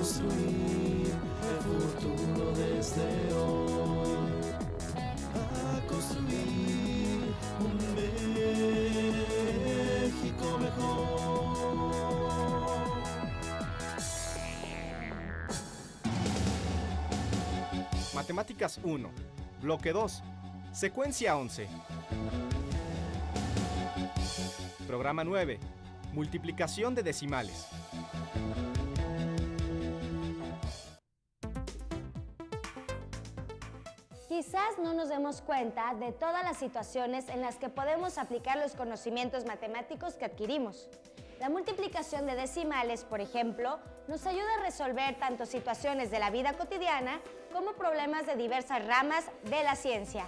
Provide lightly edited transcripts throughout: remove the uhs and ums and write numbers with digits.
construir el futuro desde hoy, a construir un México mejor. Matemáticas 1, bloque 2, secuencia 11. Programa 9, multiplicación de decimales. Quizás no nos demos cuenta de todas las situaciones en las que podemos aplicar los conocimientos matemáticos que adquirimos. La multiplicación de decimales, por ejemplo, nos ayuda a resolver tanto situaciones de la vida cotidiana como problemas de diversas ramas de la ciencia.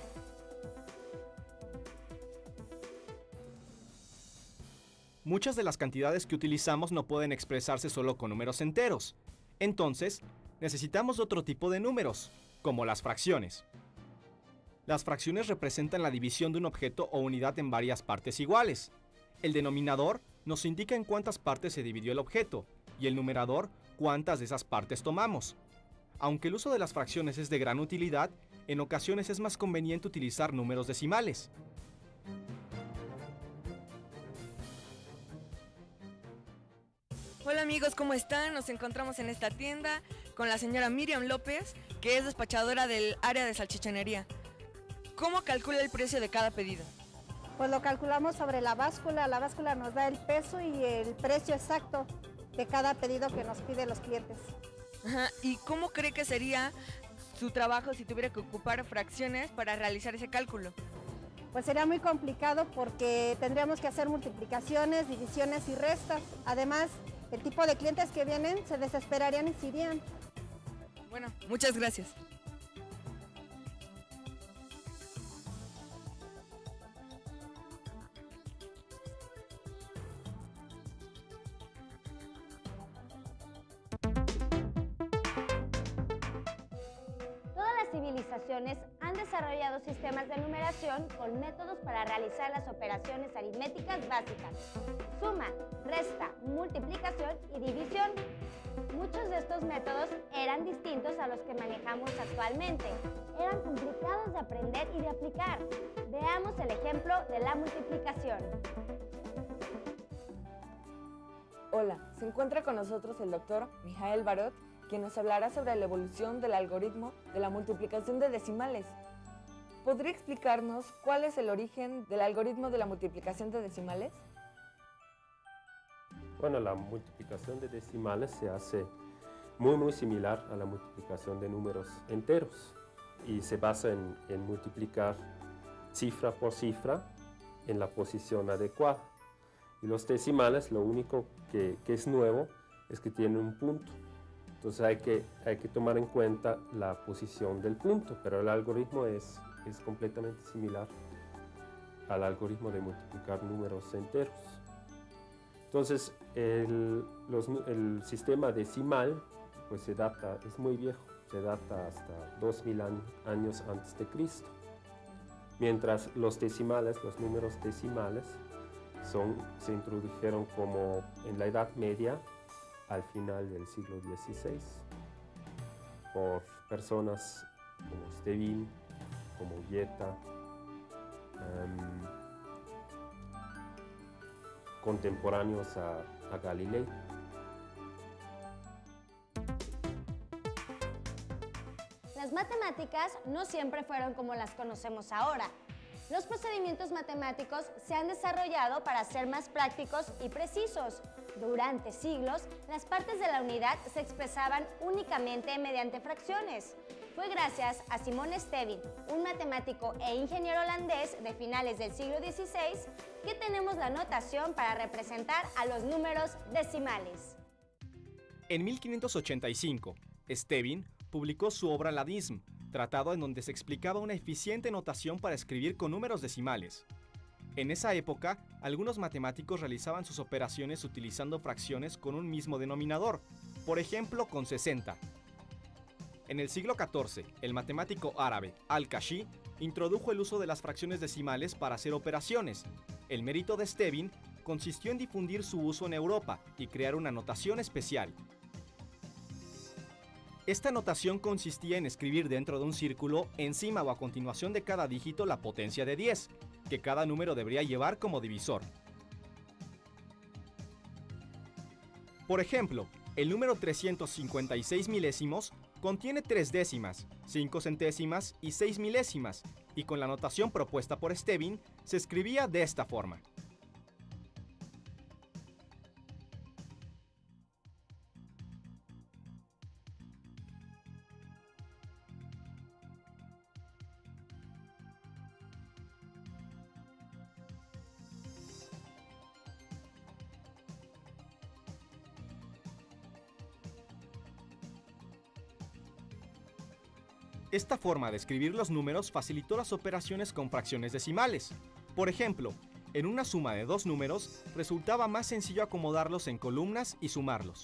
Muchas de las cantidades que utilizamos no pueden expresarse solo con números enteros. Entonces, necesitamos otro tipo de números, como las fracciones. Las fracciones representan la división de un objeto o unidad en varias partes iguales. El denominador nos indica en cuántas partes se dividió el objeto, y el numerador cuántas de esas partes tomamos. Aunque el uso de las fracciones es de gran utilidad, en ocasiones es más conveniente utilizar números decimales. Hola amigos, ¿cómo están? Nos encontramos en esta tienda con la señora Miriam López, que es despachadora del área de salchichonería. ¿Cómo calcula el precio de cada pedido? Pues lo calculamos sobre la báscula nos da el peso y el precio exacto de cada pedido que nos piden los clientes. Ajá. ¿Y cómo cree que sería su trabajo si tuviera que ocupar fracciones para realizar ese cálculo? Pues sería muy complicado porque tendríamos que hacer multiplicaciones, divisiones y restas. Además, el tipo de clientes que vienen se desesperarían y se irían. Bueno, muchas gracias. Civilizaciones han desarrollado sistemas de numeración con métodos para realizar las operaciones aritméticas básicas: suma, resta, multiplicación y división. Muchos de estos métodos eran distintos a los que manejamos actualmente. Eran complicados de aprender y de aplicar. Veamos el ejemplo de la multiplicación. Hola, se encuentra con nosotros el doctor Mijael Barot, quien nos hablará sobre la evolución del algoritmo de la multiplicación de decimales. ¿Podría explicarnos cuál es el origen del algoritmo de la multiplicación de decimales? Bueno, la multiplicación de decimales se hace muy similar a la multiplicación de números enteros y se basa en multiplicar cifra por cifra en la posición adecuada. Y los decimales, lo único que es nuevo es que tienen un punto. Entonces hay que tomar en cuenta la posición del punto, pero el algoritmo es completamente similar al algoritmo de multiplicar números enteros. Entonces el sistema decimal pues es muy viejo, se data hasta 2000 años antes de Cristo. Mientras los decimales, los números decimales, se introdujeron como en la Edad Media, al final del siglo XVI, por personas como Stevin, como Vieta, contemporáneos a Galilei. Las matemáticas no siempre fueron como las conocemos ahora. Los procedimientos matemáticos se han desarrollado para ser más prácticos y precisos. Durante siglos, las partes de la unidad se expresaban únicamente mediante fracciones. Fue gracias a Simon Stevin, un matemático e ingeniero holandés de finales del siglo XVI, que tenemos la notación para representar a los números decimales. En 1585, Stevin publicó su obra Ladism, tratado en donde se explicaba una eficiente notación para escribir con números decimales. En esa época, algunos matemáticos realizaban sus operaciones utilizando fracciones con un mismo denominador, por ejemplo con 60. En el siglo XIV, el matemático árabe Al-Kashi introdujo el uso de las fracciones decimales para hacer operaciones. El mérito de Stevin consistió en difundir su uso en Europa y crear una notación especial. Esta notación consistía en escribir dentro de un círculo, encima o a continuación de cada dígito, la potencia de 10, que cada número debería llevar como divisor. Por ejemplo, el número 356 milésimos contiene 3 décimas, 5 centésimas y 6 milésimas, y con la notación propuesta por Stevin se escribía de esta forma. Esta forma de escribir los números facilitó las operaciones con fracciones decimales. Por ejemplo, en una suma de 2 números, resultaba más sencillo acomodarlos en columnas y sumarlos.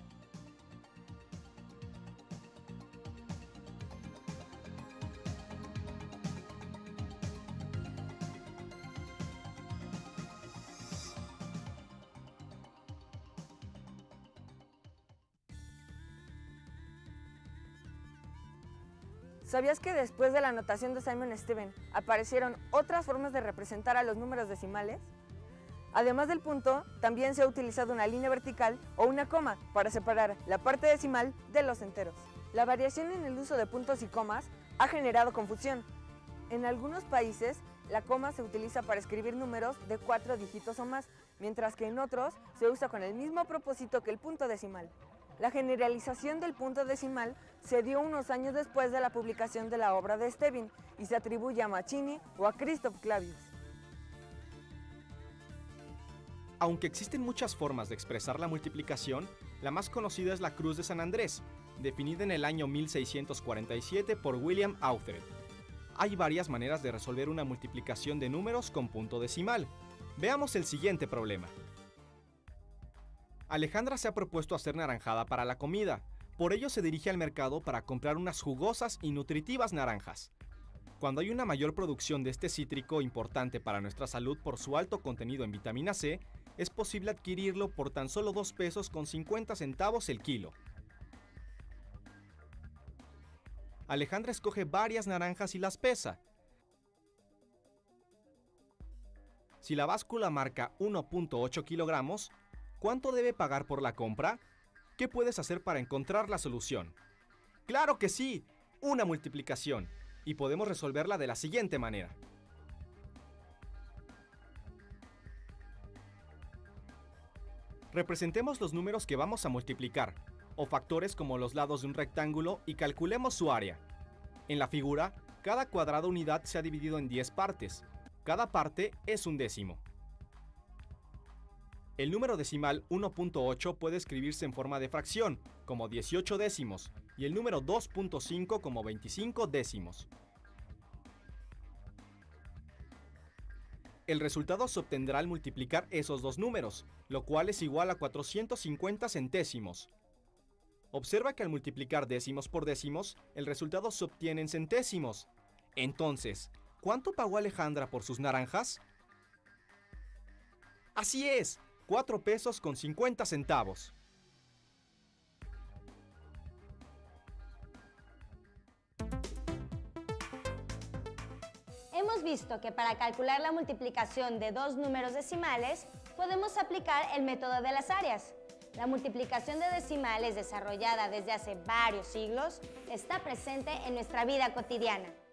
¿Sabías que después de la notación de Simon Stevin aparecieron otras formas de representar a los números decimales? Además del punto, también se ha utilizado una línea vertical o una coma para separar la parte decimal de los enteros. La variación en el uso de puntos y comas ha generado confusión. En algunos países, la coma se utiliza para escribir números de 4 dígitos o más, mientras que en otros se usa con el mismo propósito que el punto decimal. La generalización del punto decimal se dio unos años después de la publicación de la obra de Stevin y se atribuye a Mancini o a Christoph Clavius. Aunque existen muchas formas de expresar la multiplicación, la más conocida es la cruz de San Andrés, definida en el año 1647 por William Alfred. Hay varias maneras de resolver una multiplicación de números con punto decimal. Veamos el siguiente problema. Alejandra se ha propuesto hacer naranjada para la comida, por ello se dirige al mercado para comprar unas jugosas y nutritivas naranjas. Cuando hay una mayor producción de este cítrico importante para nuestra salud por su alto contenido en vitamina C, es posible adquirirlo por tan solo 2 pesos con 50 centavos el kilo. Alejandra escoge varias naranjas y las pesa. Si la báscula marca 1.8 kilogramos, ¿cuánto debe pagar por la compra? ¿Qué puedes hacer para encontrar la solución? ¡Claro que sí! Una multiplicación. Y podemos resolverla de la siguiente manera. Representemos los números que vamos a multiplicar, o factores como los lados de un rectángulo, y calculemos su área. En la figura, cada cuadrada unidad se ha dividido en 10 partes. Cada parte es un décimo. El número decimal 1.8 puede escribirse en forma de fracción, como 18 décimos, y el número 2.5 como 25 décimos. El resultado se obtendrá al multiplicar esos dos números, lo cual es igual a 450 centésimos. Observa que al multiplicar décimos por décimos, el resultado se obtiene en centésimos. Entonces, ¿cuánto pagó Alejandra por sus naranjas? ¡Así es! 4 pesos con 50 centavos. Hemos visto que para calcular la multiplicación de 2 números decimales, podemos aplicar el método de las áreas. La multiplicación de decimales desarrollada desde hace varios siglos está presente en nuestra vida cotidiana.